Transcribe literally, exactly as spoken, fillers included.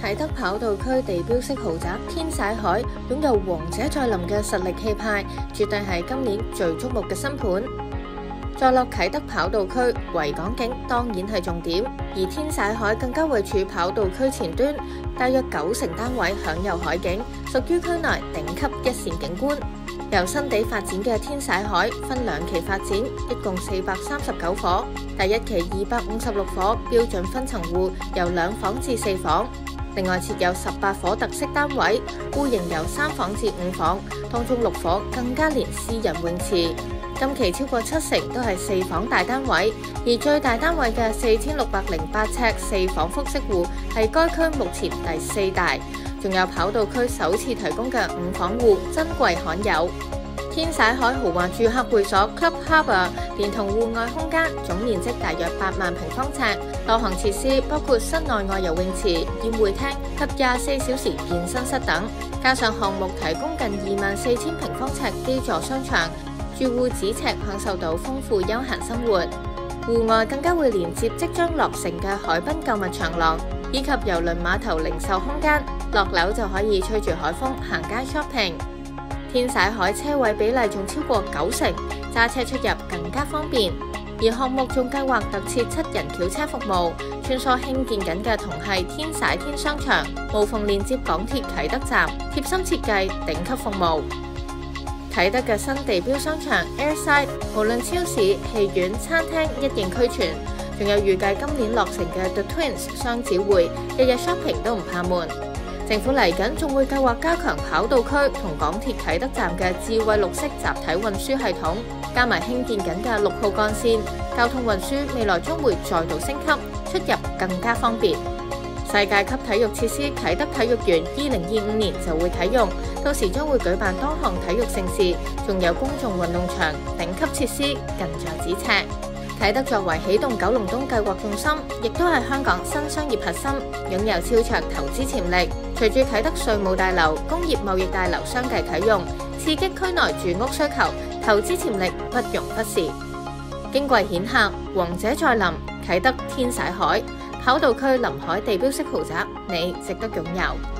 啟德跑道區地標式豪宅天璽海擁有王者再臨嘅實力氣派，絕對係今年最矚目嘅新盤。坐落啟德跑道區，維港景當然係重點，而天璽海更加位處跑道區前端，大約九成單位享有海景，屬於區內頂級一線景觀。由新地發展嘅天璽海分兩期發展，一共四百三十九伙。第一期二百五十六伙標準分層戶，由兩房至四房，另外設有十八伙特色單位，戶型由三房至五房，當中六伙更加連私人泳池。今期超過七成都係四房大單位，而最大單位嘅四千六百零八尺四房複式戶係該區目前第四大，仲有跑道區首次提供嘅五房戶，珍貴罕有。天璽海豪華住客會所 Club Harbour 連同戶外空間總面積大約八萬平方尺，多項設施包括室內外游泳池、宴會廳及廿四小時健身室等，加上項目提供近二萬四千平方尺基座商場，住戶咫尺享受到豐富休閒生活。戶外更加會連接即將落成嘅海濱購物長廊，以及郵輪碼頭零售空間，落樓就可以吹住海風行街 shopping。天璽海車位比例仲超過九成，揸車出入更加方便。而項目仲計劃特設七人轎車服務，穿梭興建緊嘅同係天璽天商場，無縫連接港鐵啟德站，貼心設計，頂級服務。啟德嘅新地標商場 Airside， 無論超市、戲院、餐廳一應俱全，仲有預計今年落成嘅 The Twins 雙子匯，日日 shopping 都唔怕悶。政府嚟緊仲會計劃加強跑道區同港鐵啟德站嘅智慧綠色集體運輸系統，加埋興建緊嘅六號幹線，交通運輸未來將會再度升級，出入更加方便。世界級體育設施啟德體育園二零二五年就會啟用，到時將會舉辦多項體育盛事，仲有公眾運動場、頂級設施近在咫尺。啟德作為起動九龍東計劃重心，亦都係香港新商業核心，擁有超卓投資潛力。隨住啟德稅務大樓、工業貿易大樓相繼啟用，刺激區內住屋需求，投資潛力不容忽視。矜貴顯赫，王者再臨，啟德天璽海跑道區臨海地標式豪宅，你值得擁有。